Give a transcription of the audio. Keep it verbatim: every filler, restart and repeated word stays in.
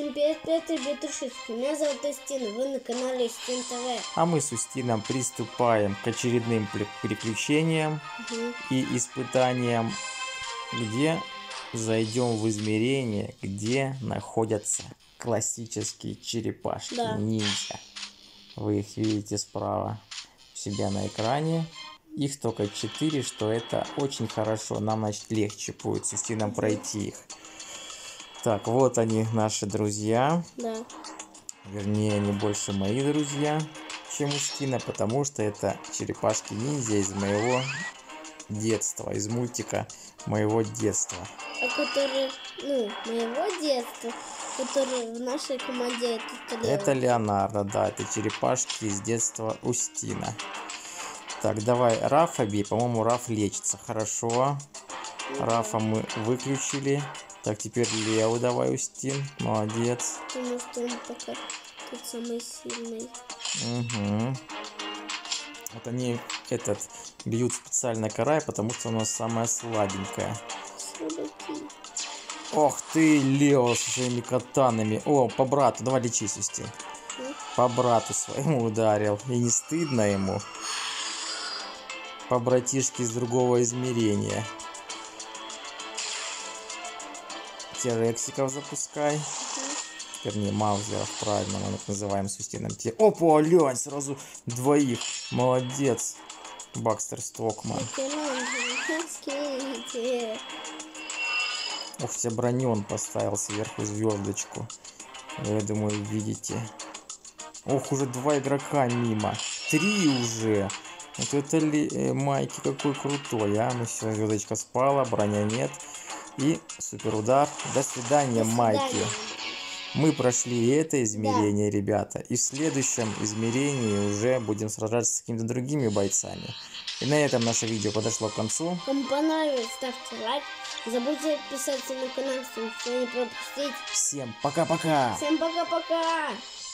Всем привет, привет, ребятушечки. Меня зовут Устина, вы на канале Устин ТВ. А мы с Устином приступаем к очередным приключениям Угу. и испытаниям, где зайдем в измерение, где находятся классические черепашки Да. ниндзя. Вы их видите справа у себя на экране. Их только четыре, что это очень хорошо. Нам, значит, легче будет с Устином Угу. пройти их. Так, вот они, наши друзья. Да. Вернее, они больше мои друзья, чем Устина, потому что это черепашки-ниндзя из моего детства, из мультика моего детства. А которые, ну, моего детства, которые в нашей команде, это Лео. Это Леонардо, да, это черепашки из детства Устина. Так, давай Рафа бей, по-моему, Раф лечится, хорошо. Ну, Рафа мы выключили. Так, теперь Лео давай, Устин, молодец. Потому что он пока тот самый сильный. Угу. Вот они этот бьют специально карай, потому что у нас самая слабенькая. Слабаки. Ох ты, Лео, с своими катанами. О, по брату, давай лечись, Устин. Mm. По брату своему ударил. И не стыдно ему. По братишке из другого измерения. Терексиков запускай. Вернее, маузеров, правильно мы их называем с Устином. Опа, лянь, сразу двоих. Молодец, Бакстер Стокман. Ух, тебе броню он поставил сверху звездочку. Я думаю, видите. Ох, уже два игрока мимо. Три уже. Вот это ли э, Майки какой крутой, а? Ну все, звездочка спала, броня нет. И супер удар. До свидания, До Майки. свидания. Мы прошли это измерение, да, ребята. И в следующем измерении уже будем сражаться с какими-то другими бойцами. И на этом наше видео подошло к концу. Кому понравилось, ставьте лайк. Не забудьте подписаться на канал, чтобы ничего не пропустить. Всем пока-пока. Всем пока-пока.